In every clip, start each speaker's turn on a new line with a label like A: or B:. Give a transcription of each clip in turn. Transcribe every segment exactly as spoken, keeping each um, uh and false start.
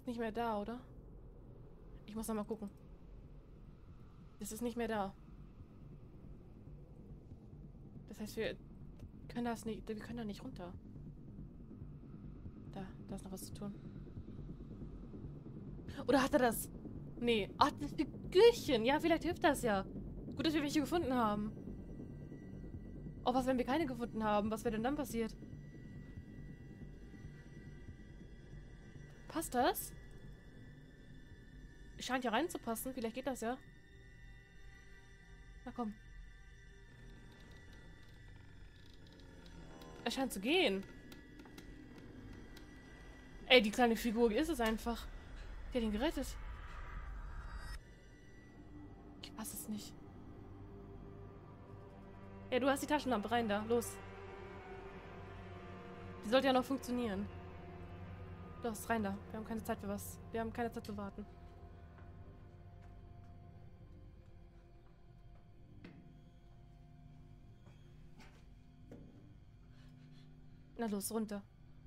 A: nicht mehr da, oder? Ich muss noch mal gucken. Es ist nicht mehr da. Das heißt, wir können das nicht, wir können da nicht runter. Da, da ist noch was zu tun. Oder hat er das? Nee. Ach, das Figürchen. Ja, vielleicht hilft das ja. Gut, dass wir welche gefunden haben. Oh, was, wenn wir keine gefunden haben? Was wäre denn dann passiert? Passt das? Scheint ja reinzupassen. Vielleicht geht das ja. Na komm. Es scheint zu gehen. Ey, die kleine Figur ist es einfach. Die hat ihn gerettet. Ich weiß es nicht. Ey, du hast die Taschenlampe. Rein da. Los. Die sollte ja noch funktionieren. Los, rein da. Wir haben keine Zeit für was. Wir haben keine Zeit zu warten. Na los, runter.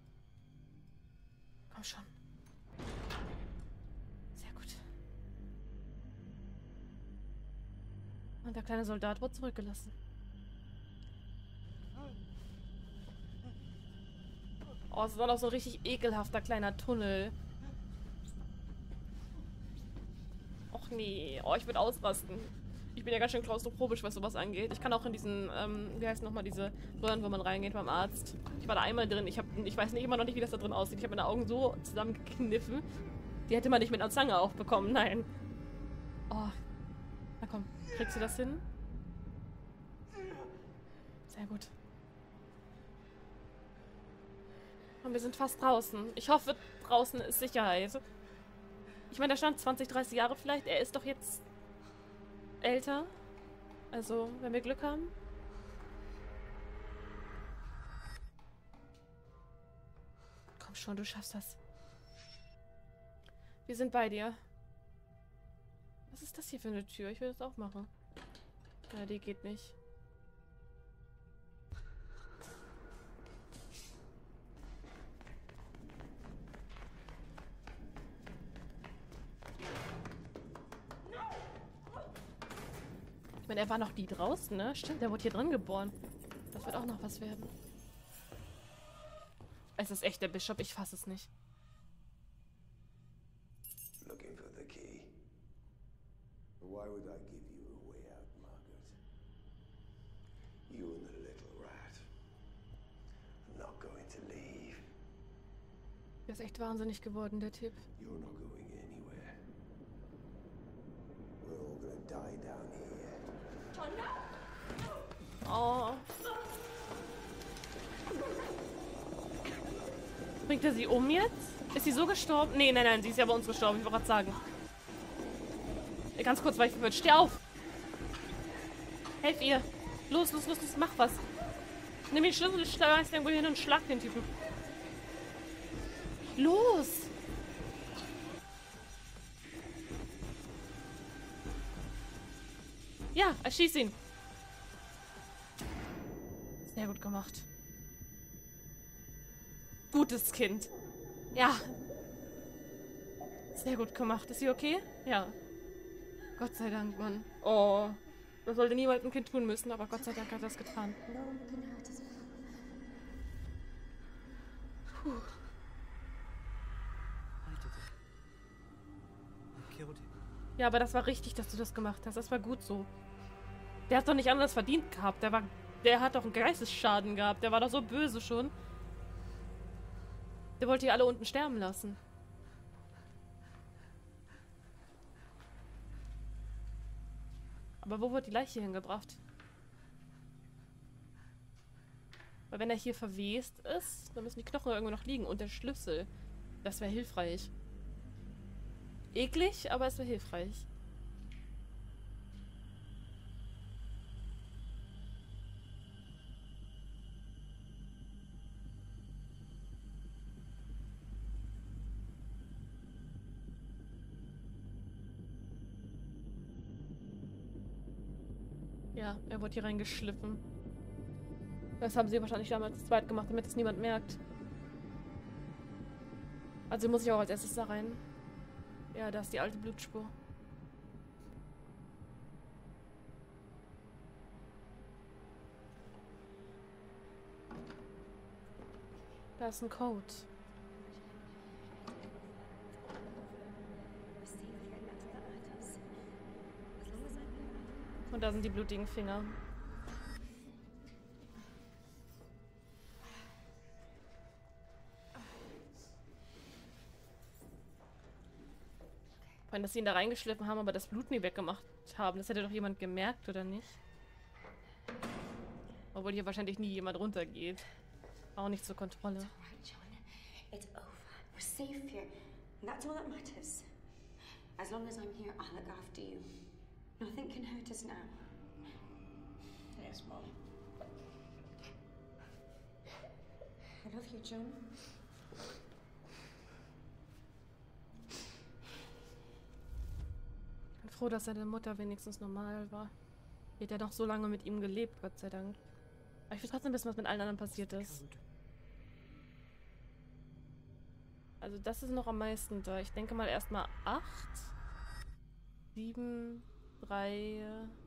A: Komm schon. Sehr gut. Und der kleine Soldat wurde zurückgelassen. Oh, es ist auch noch so ein richtig ekelhafter kleiner Tunnel. Och nee. Oh, ich würde ausrasten. Ich bin ja ganz schön klaustrophobisch, was sowas angeht. Ich kann auch in diesen, ähm, wie heißt nochmal diese Röhren, wo man reingeht beim Arzt. Ich war da einmal drin. Ich, hab, ich weiß nicht immer noch nicht, wie das da drin aussieht. Ich habe meine Augen so zusammengekniffen. Die hätte man nicht mit einer Zange aufbekommen. Nein. Oh. Na komm. Kriegst du das hin? Sehr gut. Und wir sind fast draußen. Ich hoffe, draußen ist Sicherheit. Ich meine, der stand zwanzig, dreißig Jahre vielleicht. Er ist doch jetzt älter. Also, wenn wir Glück haben. Komm schon, du schaffst das. Wir sind bei dir. Was ist das hier für eine Tür? Ich will das aufmachen. Ja, die geht nicht. Ich meine, er war noch nie draußen, ne? Stimmt, der wurde hier drin geboren. Das wird auch noch was werden. Es ist echt der Bischof, ich fasse es nicht.
B: Looking for the key. Why would I give you a way out, Margaret? You and the little rat. I'm not going to leave.
A: Der ist echt wahnsinnig geworden, der Typ.
B: You're not going anywhere. We're all gonna die down here.
A: Oh. Bringt er sie um jetzt? Ist sie so gestorben? Nee, nein, nein, sie ist ja bei uns gestorben. Ich wollte gerade sagen. Ganz kurz, weil ich verwirrt. Steh auf! Helf ihr! Los, los, los, los, mach was! Nimm den Schlüssel, schmeiß irgendwo hin und schlag den Typen. Los! Ja, erschieß ihn! Sehr gut gemacht. Gutes Kind. Ja. Sehr gut gemacht. Ist sie okay? Ja. Gott sei Dank, Mann. Oh. Das sollte niemand ein Kind tun müssen, aber Gott sei Dank hat er das getan. Puh. Ja, aber das war richtig, dass du das gemacht hast. Das war gut so. Der hat doch nicht anders verdient gehabt. Der war... Der hat doch einen Geistesschaden gehabt. Der war doch so böse schon. Der wollte die alle unten sterben lassen. Aber wo wird die Leiche hingebracht? Weil wenn er hier verwest ist, dann müssen die Knochen irgendwo noch liegen. Und der Schlüssel. Das wäre hilfreich. Eklig, aber es wäre hilfreich. Ja, er wurde hier reingeschliffen. Das haben sie wahrscheinlich damals zu zweit gemacht, damit es niemand merkt. Also muss ich auch als erstes da rein. Ja, da ist die alte Blutspur. Da ist ein Code. Und da sind die blutigen Finger. Vor allem, dass sie ihn da reingeschliffen haben, aber das Blut nie weggemacht haben. Das hätte doch jemand gemerkt, oder nicht? Obwohl hier wahrscheinlich nie jemand runtergeht. Auch nicht zur Kontrolle.
C: It's all right, John. It's over. We're safe here. And that's all that matters. As long as I'm here, I'll look after you. Nothing can hurt us now. Yes, Mom. I love you, John.
A: Ich bin froh, dass seine Mutter wenigstens normal war. Die hat ja doch so lange mit ihm gelebt, Gott sei Dank. Aber ich will trotzdem wissen, was mit allen anderen passiert ist. Also das ist noch am meisten da. Ich denke mal erstmal acht, sieben, drei...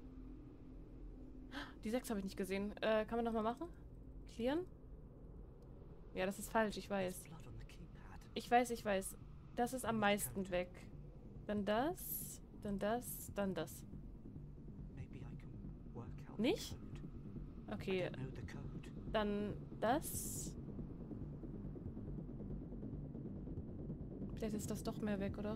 A: Die sechs habe ich nicht gesehen. Äh, kann man nochmal machen? Clearen? Ja, das ist falsch, ich weiß. Ich weiß, ich weiß. Das ist am meisten weg. Dann das, dann das, dann das. Nicht? Okay. Dann das. Vielleicht ist das doch mehr weg, oder?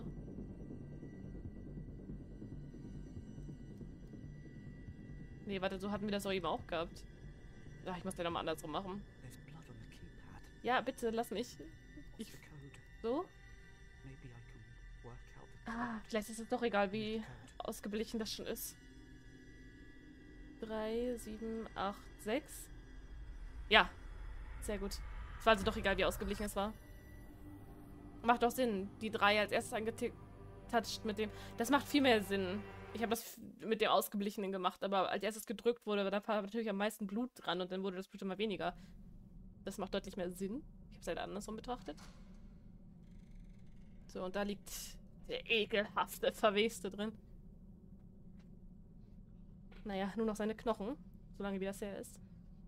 A: Nee, warte, so hatten wir das doch eben auch gehabt. Ja, ich muss den nochmal andersrum machen. Ja, bitte, lass mich. Ich... So? Ah, vielleicht ist es doch egal, wie ausgeblichen das schon ist. drei, sieben, acht, sechs. Ja, sehr gut. Es war also doch egal, wie ausgeglichen es war. Macht doch Sinn. Die drei als erstes angetouched mit dem... Das macht viel mehr Sinn. Ich habe das mit dem Ausgeblichenen gemacht, aber als erstes gedrückt wurde, da war natürlich am meisten Blut dran und dann wurde das Blut immer weniger. Das macht deutlich mehr Sinn. Ich habe es halt andersrum betrachtet. So, und da liegt der ekelhafte, verweste drin. Naja, nur noch seine Knochen, solange wie das her ist.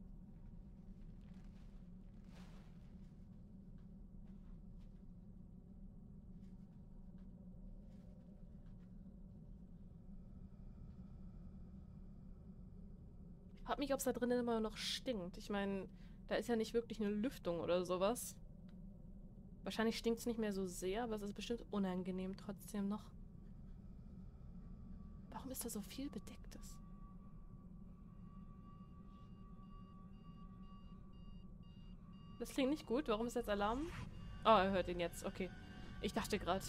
A: Ich frage mich, ob es da drinnen immer noch stinkt. Ich meine, da ist ja nicht wirklich eine Lüftung oder sowas. Wahrscheinlich stinkt es nicht mehr so sehr, aber es ist bestimmt unangenehm trotzdem noch. Warum ist da so viel Bedecktes? Das klingt nicht gut. Warum ist jetzt Alarm? Oh, er hört ihn jetzt. Okay. Ich dachte gerade.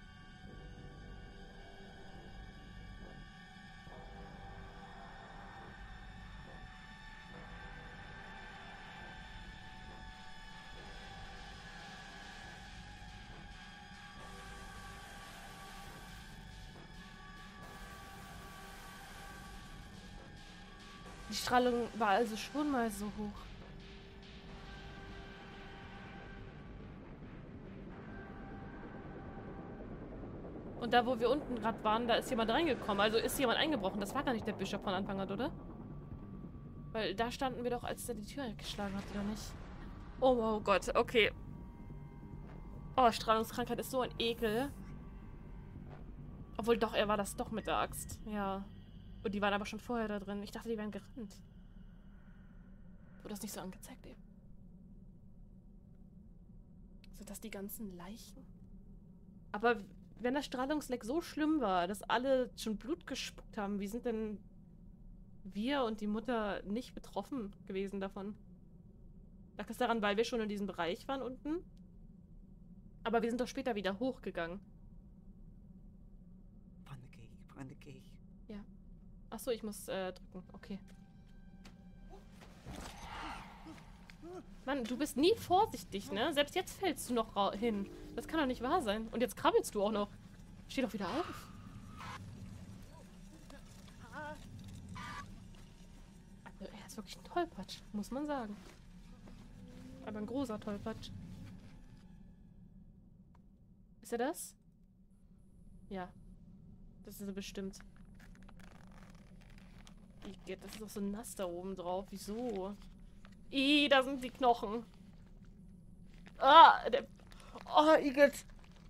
A: Die Strahlung war also schon mal so hoch. Und da, wo wir unten gerade waren, da ist jemand reingekommen. Also ist jemand eingebrochen. Das war gar nicht der Bischof von Anfang an, oder? Weil da standen wir doch, als er die Tür geschlagen hat, oder nicht? Oh, oh Gott, okay. Oh, Strahlungskrankheit ist so ein Ekel. Obwohl doch, er war das doch mit der Axt. Ja. Und die waren aber schon vorher da drin. Ich dachte, die wären gerannt. Wurde das nicht so angezeigt eben? Sind das die ganzen Leichen? Aber wenn das Strahlungsleck so schlimm war, dass alle schon Blut gespuckt haben, wie sind denn wir und die Mutter nicht betroffen gewesen davon? Lag das daran, weil wir schon in diesem Bereich waren unten? Aber wir sind doch später wieder hochgegangen.
D: Find the key, find the key.
A: Ja. Achso, ich muss äh, drücken. Okay. Mann, du bist nie vorsichtig, ne? Selbst jetzt fällst du noch hin. Das kann doch nicht wahr sein. Und jetzt krabbelst du auch noch. Steh doch wieder auf. Also, er ist wirklich ein Tollpatsch, muss man sagen. Aber ein großer Tollpatsch. Ist er das? Ja. Das ist er bestimmt. Ich, das ist doch so nass da oben drauf. Wieso? Ih, da sind die Knochen. Ah, der... Oh, Igitt.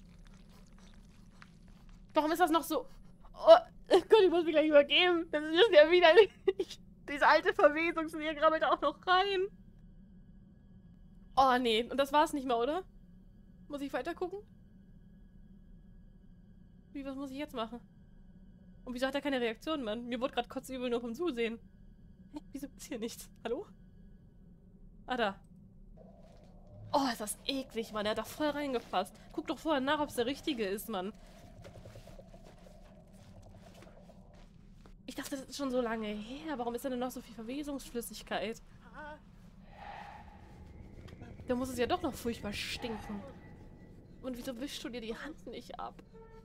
A: Warum ist das noch so... Oh, Gott, ich muss mich gleich übergeben. Das ist ja widerlich. Diese alte Verwesungsserie krabbelt auch noch rein. Oh, nee. Und das war's nicht mehr, oder? Muss ich weiter gucken? Wie, was muss ich jetzt machen? Und wieso hat er keine Reaktion, Mann? Mir wurde gerade kotzübel nur vom Zusehen. Hä? Wieso ist hier nichts? Hallo? Ah, da. Oh, ist das eklig, Mann. Er hat da voll reingefasst. Guck doch vorher nach, ob es der richtige ist, Mann. Ich dachte, das ist schon so lange her. Warum ist da denn noch so viel Verwesungsflüssigkeit? Da muss es ja doch noch furchtbar stinken. Und wieso wischst du dir die Hand nicht ab?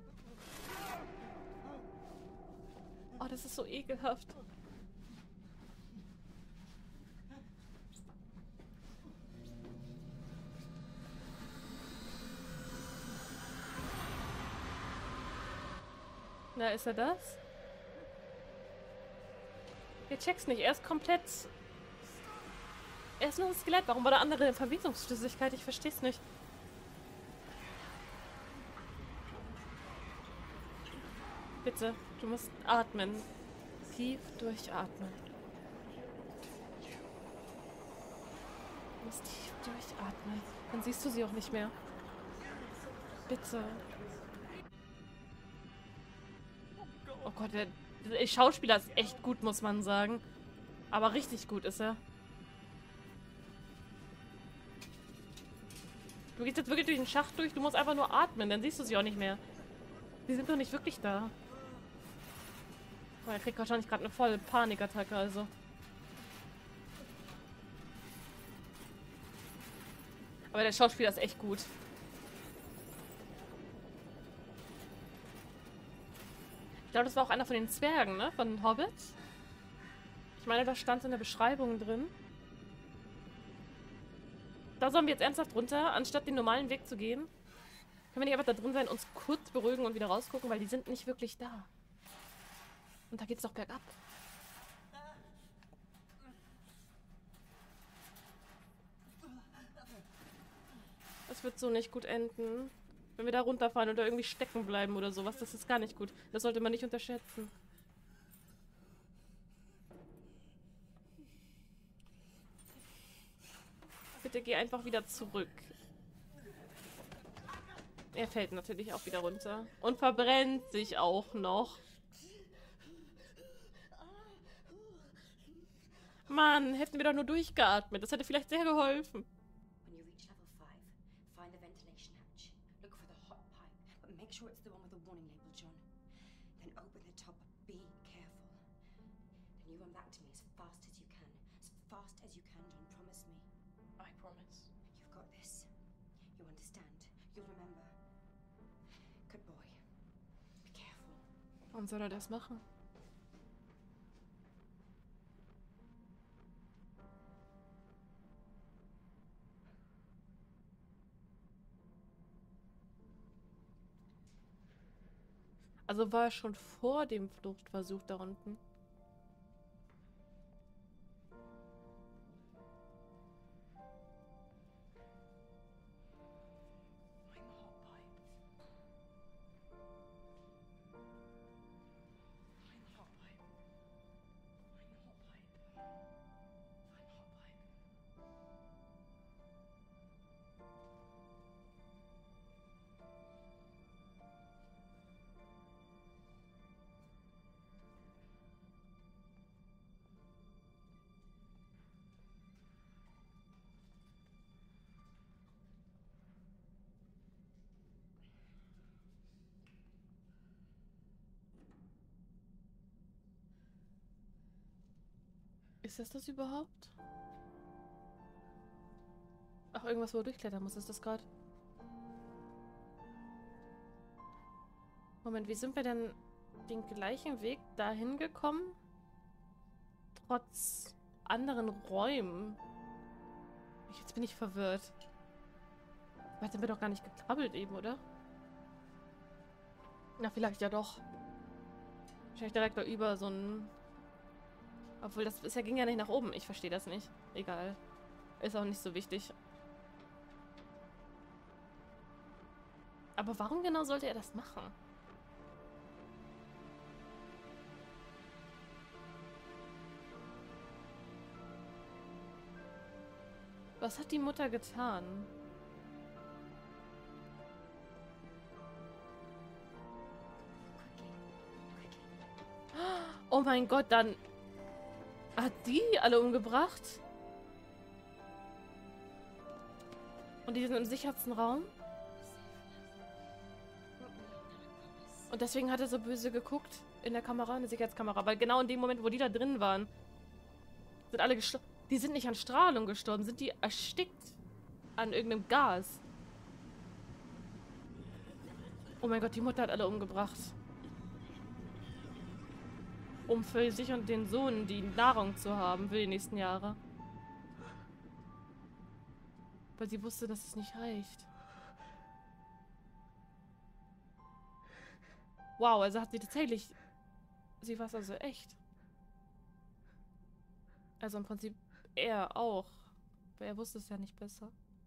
A: Oh, das ist so ekelhaft. Na, ist er das? Ihr check's nicht. Er ist komplett... Er ist nur ein Skelett. Warum war da andere Verwesungsflüssigkeit? Ich versteh's nicht. Bitte, du musst atmen. Tief durchatmen. Du musst tief durchatmen. Dann siehst du sie auch nicht mehr. Bitte. Oh Gott, der, der Schauspieler ist echt gut, muss man sagen. Aber richtig gut ist er. Du gehst jetzt wirklich durch den Schacht durch, du musst einfach nur atmen, dann siehst du sie auch nicht mehr. Sie sind doch nicht wirklich da. Oh, er kriegt wahrscheinlich gerade eine volle Panikattacke, also. Aber der Schauspieler ist echt gut. Ich glaube, das war auch einer von den Zwergen, ne? Von den Hobbits. Ich meine, da stand in der Beschreibung drin. Da sollen wir jetzt ernsthaft runter, anstatt den normalen Weg zu gehen. Können wir nicht einfach da drin sein, uns kurz beruhigen und wieder rausgucken, weil die sind nicht wirklich da. Und da geht's doch bergab. Das wird so nicht gut enden. Wenn wir da runterfahren und da irgendwie stecken bleiben oder sowas, das ist gar nicht gut. Das sollte man nicht unterschätzen. Bitte geh einfach wieder zurück. Er fällt natürlich auch wieder runter. Und verbrennt sich auch noch. Mann, hätten wir doch nur durchgeatmet. Das hätte vielleicht sehr geholfen.
C: When you reach level five, find the ventilation hatch. Look for the hot pipe, but make sure it's the one with the warning label, John. Then open the top. Be careful. Then you run back to me as fast as you can. As fast as you can, John. Promise me.
A: I promise.
C: You've got this. You understand. You'll remember. Good boy. Be careful.
A: Warum soll er das machen? Also war er schon vor dem Fluchtversuch da unten? Ist das das überhaupt? Ach, irgendwas, wo er durchklettern muss. Ist das gerade? Moment, wie sind wir denn den gleichen Weg dahin gekommen? Trotz anderen Räumen. Jetzt bin ich verwirrt. Weit sind wir doch gar nicht gekrabbelt eben, oder? Na, vielleicht ja doch. Wahrscheinlich direkt da über so ein... Obwohl, das bisher ging ja nicht nach oben. Ich verstehe das nicht. Egal. Ist auch nicht so wichtig. Aber warum genau sollte er das machen? Was hat die Mutter getan? Oh mein Gott, dann hat die alle umgebracht? Und die sind im sichersten Raum? Und deswegen hat er so böse geguckt in der Kamera, in der Sicherheitskamera. Weil genau in dem Moment, wo die da drin waren, sind alle gestorben. Die sind nicht an Strahlung gestorben, sind die erstickt an irgendeinem Gas. Oh mein Gott, die Mutter hat alle umgebracht. Um für sich und den Sohn die Nahrung zu haben für die nächsten Jahre. Weil sie wusste, dass es nicht reicht. Wow, also hat sie tatsächlich... Sie war es also echt. Also im Prinzip er auch. Weil er wusste es ja nicht besser.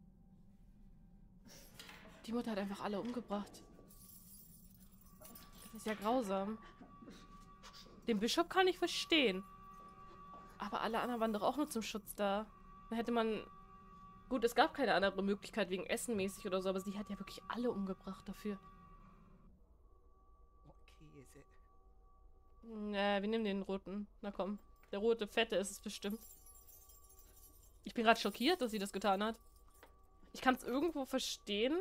A: Die Mutter hat einfach alle umgebracht. Das ist ja grausam. Den Bischof kann ich verstehen. Aber alle anderen waren doch auch nur zum Schutz da. Da hätte man... Gut, es gab keine andere Möglichkeit wegen Essen mäßig oder so, aber sie hat ja wirklich alle umgebracht dafür.
D: What key is it?
A: Äh, wir nehmen den roten. Na komm. Der rote, fette ist es bestimmt. Ich bin gerade schockiert, dass sie das getan hat. Ich kann es irgendwo verstehen.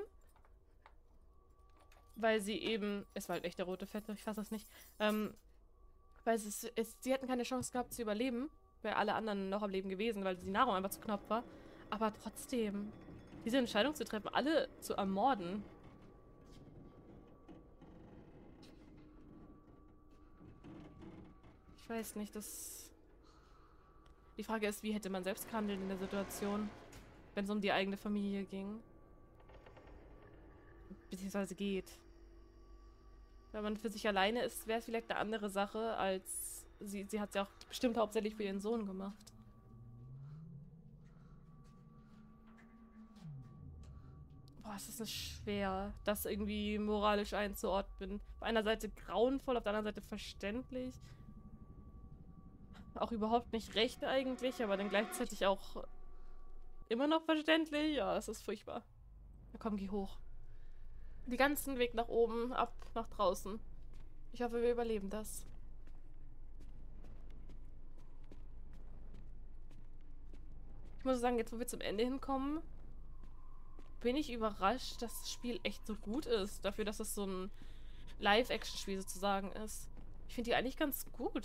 A: Weil sie eben... Es war halt echt der rote, fette, ich fasse das nicht. Ähm, weil es, es, sie hätten keine Chance gehabt zu überleben. Wäre alle anderen noch am Leben gewesen, weil die Nahrung einfach zu knapp war. Aber trotzdem, diese Entscheidung zu treffen, alle zu ermorden. Ich weiß nicht, das... Die Frage ist, wie hätte man selbst gehandelt in der Situation, wenn es um die eigene Familie ging. Beziehungsweise geht. Wenn man für sich alleine ist, wäre es vielleicht eine andere Sache, als... Sie, sie hat es ja auch bestimmt hauptsächlich für ihren Sohn gemacht. Boah, es ist schwer, das irgendwie moralisch einzuordnen. Auf einer Seite grauenvoll, auf der anderen Seite verständlich. Auch überhaupt nicht recht eigentlich, aber dann gleichzeitig auch immer noch verständlich. Ja, es ist furchtbar. Na komm, geh hoch. Den ganzen Weg nach oben, ab nach draußen. Ich hoffe, wir überleben das. Ich muss sagen, jetzt wo wir zum Ende hinkommen, bin ich überrascht, dass das Spiel echt so gut ist. Dafür, dass es so ein Live-Action-Spiel sozusagen ist. Ich finde die eigentlich ganz gut.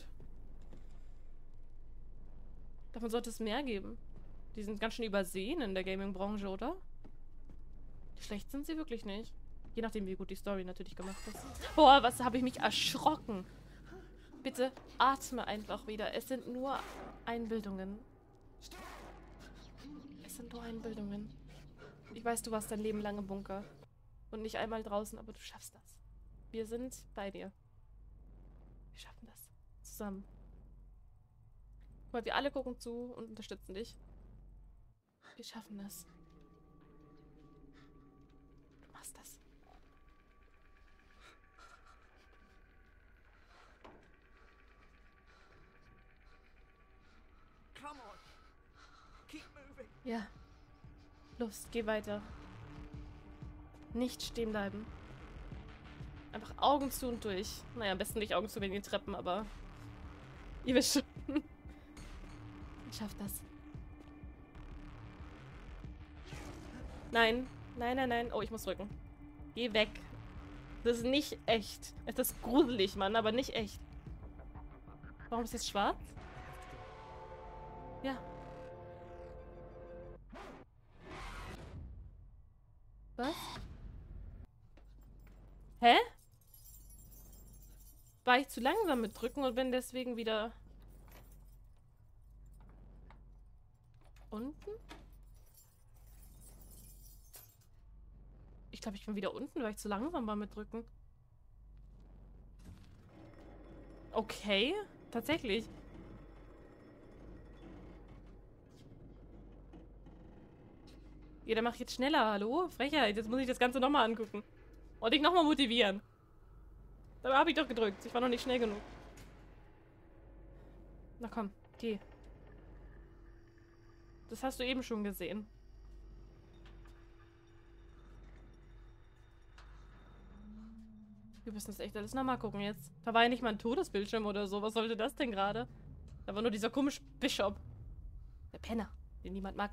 A: Davon sollte es mehr geben. Die sind ganz schön übersehen in der Gaming-Branche, oder? Schlecht sind sie wirklich nicht. Je nachdem, wie gut die Story natürlich gemacht ist. Boah, was habe ich mich erschrocken. Bitte atme einfach wieder. Es sind nur Einbildungen. Es sind nur Einbildungen. Ich weiß, du warst dein Leben lang im Bunker. Und nicht einmal draußen, aber du schaffst das. Wir sind bei dir. Wir schaffen das. Zusammen. Guck mal, wir alle gucken zu und unterstützen dich. Wir schaffen das. Du machst das.
D: Come on. Keep moving.
A: Ja. Los, geh weiter. Nicht stehen bleiben. Einfach Augen zu und durch. Naja, am besten nicht Augen zu wegen den Treppen, aber... Ihr wisst schon. Ich schaff das. Nein. Nein, nein, nein. Oh, ich muss drücken. Geh weg. Das ist nicht echt. Es ist gruselig, Mann, aber nicht echt. Warum ist jetzt schwarz? Ja. Was? Hä? War ich zu langsam mit drücken und bin deswegen wieder... Unten? Ich glaube, ich bin wieder unten, weil ich zu langsam war mit drücken. Okay, tatsächlich. Ja, dann mach ich jetzt schneller, hallo? Frechheit, jetzt muss ich das Ganze nochmal angucken. Und dich nochmal motivieren. Dabei habe ich doch gedrückt. Ich war noch nicht schnell genug. Na komm, geh. Das hast du eben schon gesehen. Wir müssen das echt alles nochmal gucken jetzt. Da war ja nicht mal ein Todesbildschirm oder so. Was sollte das denn gerade? Da war nur dieser komische Bischof. Der Penner, den niemand mag.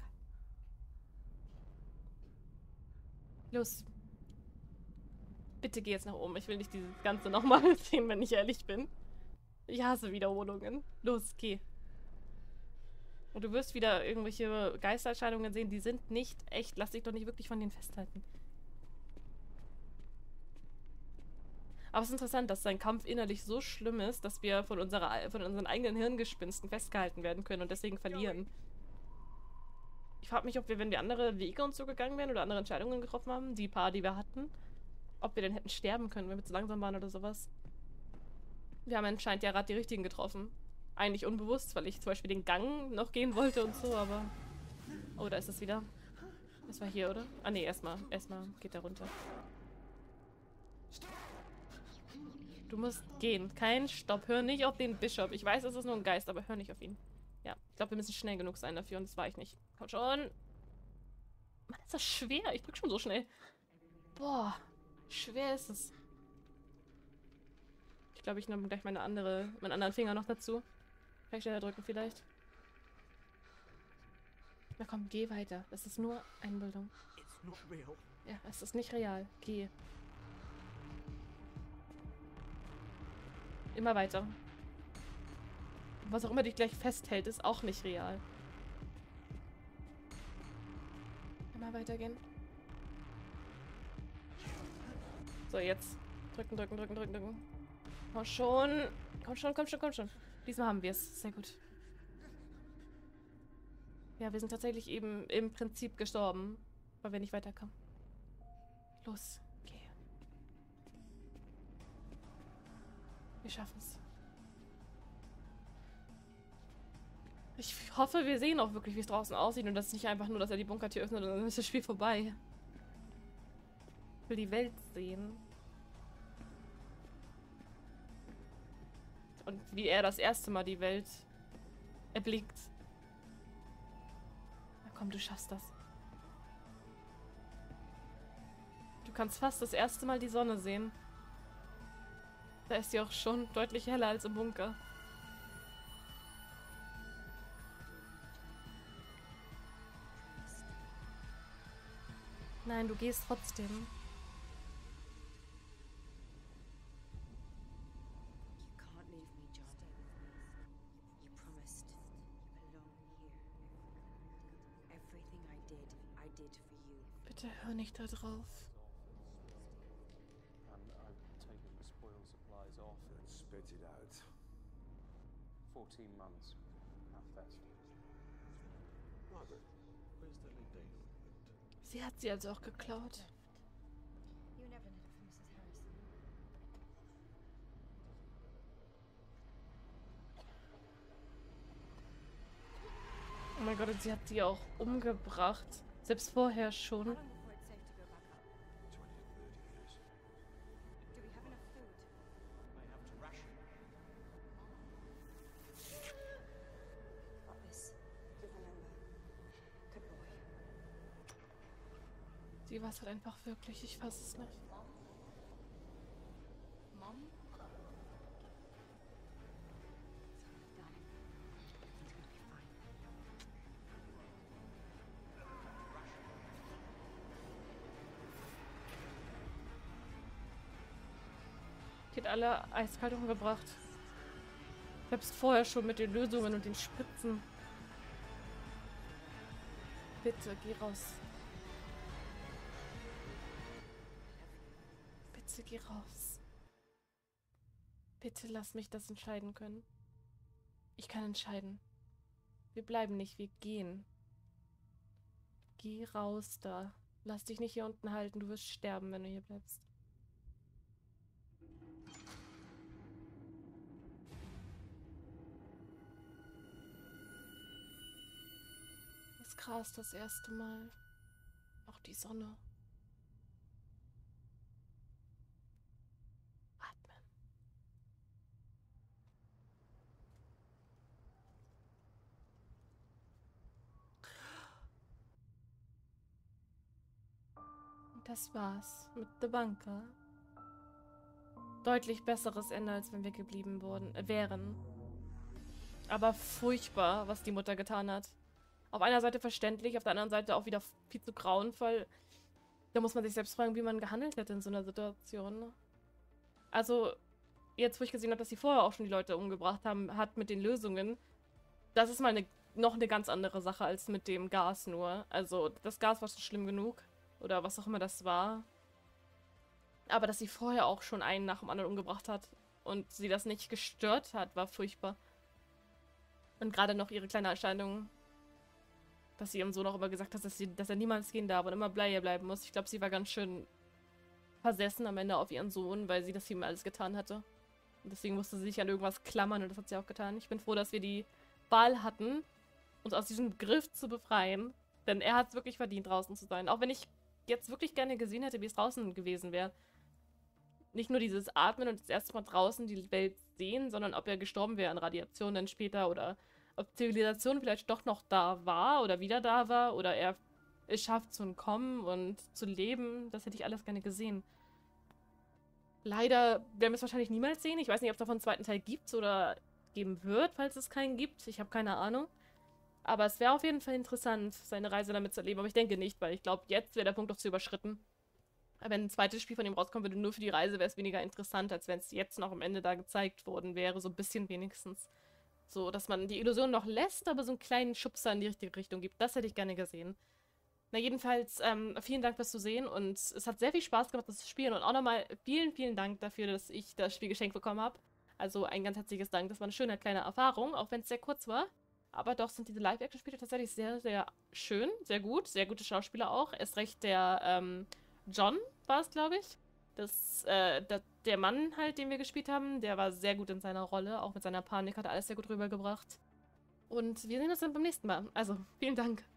A: Los. Bitte geh jetzt nach oben. Ich will nicht dieses Ganze nochmal sehen, wenn ich ehrlich bin. Ich hasse Wiederholungen. Los, geh. Und du wirst wieder irgendwelche Geistererscheinungen sehen, die sind nicht echt. Lass dich doch nicht wirklich von denen festhalten. Aber es ist interessant, dass sein Kampf innerlich so schlimm ist, dass wir von, unserer, von unseren eigenen Hirngespinsten festgehalten werden können und deswegen verlieren. Ich frage mich, ob wir, wenn wir andere Wege und so gegangen wären oder andere Entscheidungen getroffen haben, die paar, die wir hatten, ob wir denn hätten sterben können, wenn wir zu langsam waren oder sowas. Wir haben anscheinend ja gerade die richtigen getroffen. Eigentlich unbewusst, weil ich zum Beispiel den Gang noch gehen wollte und so, aber... Oh, da ist es wieder. Das war hier, oder? Ah, nee, erstmal. Erstmal geht er runter. Du musst gehen. Kein Stopp. Hör nicht auf den Bischof. Ich weiß, es ist nur ein Geist, aber hör nicht auf ihn. Ja, ich glaube, wir müssen schnell genug sein dafür und das war ich nicht. Komm schon. Mann, ist das schwer. Ich drück schon so schnell. Boah, schwer ist es. Ich glaube, ich nehme gleich meine andere, meinen anderen Finger noch dazu. Kann ich schneller drücken vielleicht? Na komm, geh weiter. Es ist nur Einbildung.
D: It's not real.
A: Ja, es ist nicht real. Geh. Immer weiter. Was auch immer dich gleich festhält, ist auch nicht real. Immer weitergehen. So, jetzt. Drücken, drücken, drücken, drücken, drücken. Komm schon. Komm schon, komm schon, komm schon. Diesmal haben wir es. Sehr gut. Ja, wir sind tatsächlich eben im Prinzip gestorben, weil wir nicht weiterkamen. Los, geh. Wir schaffen es. Ich hoffe, wir sehen auch wirklich, wie es draußen aussieht und das ist nicht einfach nur, dass er die Bunkertür öffnet und dann ist das Spiel vorbei. Ich will die Welt sehen. Und wie er das erste Mal die Welt erblickt. Na komm, du schaffst das. Du kannst fast das erste Mal die Sonne sehen. Da ist sie auch schon deutlich heller als im Bunker. Nein, du gehst trotzdem.
C: You can't leave me, John. You promised you belong here. Everything I did, I did for you.
A: Bitte hör nicht da drauf.
E: And I've taken the spoil supplies off.
B: Then spit it out.
E: Fourteen months. Half that.
F: Margaret, where's the Lindale equipment?
A: Sie hat sie also auch geklaut.
C: You never know from Missus Harrison.
A: Oh mein Gott, und sie hat sie auch umgebracht. Selbst vorher schon.
C: How long before it's safe to go back up?
B: twenty to thirty years.
C: Do we have enough food?
D: May have to ration.
C: Got this. You remember. Good boy.
A: Sie war es halt einfach wirklich. Ich fasse es nicht.
C: Mom? Done. Everything's gonna be fine.
A: Die hat alle eiskalt umgebracht. Selbst vorher schon mit den Lösungen und den Spritzen. Bitte, geh raus. Bitte, geh raus. Bitte lass mich das entscheiden können. Ich kann entscheiden. Wir bleiben nicht, wir gehen. Geh raus da. Lass dich nicht hier unten halten, du wirst sterben, wenn du hier bleibst. Gras das erste Mal. Auch die Sonne. Atmen. Und das war's mit The Bunker. Deutlich besseres Ende, als wenn wir geblieben wurden, äh, wären. Aber furchtbar, was die Mutter getan hat. Auf einer Seite verständlich, auf der anderen Seite auch wieder viel zu grauenvoll. Da muss man sich selbst fragen, wie man gehandelt hätte in so einer Situation. Also, jetzt wo ich gesehen habe, dass sie vorher auch schon die Leute umgebracht haben, hat mit den Lösungen, das ist mal eine, noch eine ganz andere Sache als mit dem Gas nur. Also, das Gas war schon schlimm genug. Oder was auch immer das war. Aber dass sie vorher auch schon einen nach dem anderen umgebracht hat und sie das nicht gestört hat, war furchtbar. Und gerade noch ihre kleine Erscheinung, dass sie ihrem Sohn auch immer gesagt hat, dass, sie, dass er niemals gehen darf und immer bei ihr bleiben muss. Ich glaube, sie war ganz schön versessen am Ende auf ihren Sohn, weil sie das ihm alles getan hatte. Und deswegen musste sie sich an irgendwas klammern und das hat sie auch getan. Ich bin froh, dass wir die Wahl hatten, uns aus diesem Griff zu befreien. Denn er hat es wirklich verdient, draußen zu sein. Auch wenn ich jetzt wirklich gerne gesehen hätte, wie es draußen gewesen wäre. Nicht nur dieses Atmen und das erste Mal draußen die Welt sehen, sondern ob er gestorben wäre an Radiation dann später oder ob Zivilisation vielleicht doch noch da war oder wieder da war oder er es schafft zu entkommen und zu leben. Das hätte ich alles gerne gesehen. Leider werden wir es wahrscheinlich niemals sehen. Ich weiß nicht, ob es davon einen zweiten Teil gibt oder geben wird, falls es keinen gibt. Ich habe keine Ahnung. Aber es wäre auf jeden Fall interessant, seine Reise damit zu erleben. Aber ich denke nicht, weil ich glaube, jetzt wäre der Punkt doch zu überschritten. Wenn ein zweites Spiel von ihm rauskommen würde, nur für die Reise, wäre es weniger interessant, als wenn es jetzt noch am Ende da gezeigt worden wäre. So ein bisschen wenigstens. So, dass man die Illusion noch lässt, aber so einen kleinen Schubser in die richtige Richtung gibt. Das hätte ich gerne gesehen. Na jedenfalls, ähm, vielen Dank fürs Zusehen und es hat sehr viel Spaß gemacht, das zu spielen. Und auch nochmal vielen, vielen Dank dafür, dass ich das Spiel geschenkt bekommen habe. Also ein ganz herzliches Dank. Das war eine schöne kleine Erfahrung, auch wenn es sehr kurz war. Aber doch sind diese Live-Action-Spiele tatsächlich sehr, sehr schön, sehr gut. Sehr gute Schauspieler auch. Erst recht der, ähm, John war es, glaube ich. Das, äh, der, der Mann halt, den wir gespielt haben, der war sehr gut in seiner Rolle. Auch mit seiner Panik hat er alles sehr gut rübergebracht. Und wir sehen uns dann beim nächsten Mal. Also, vielen Dank.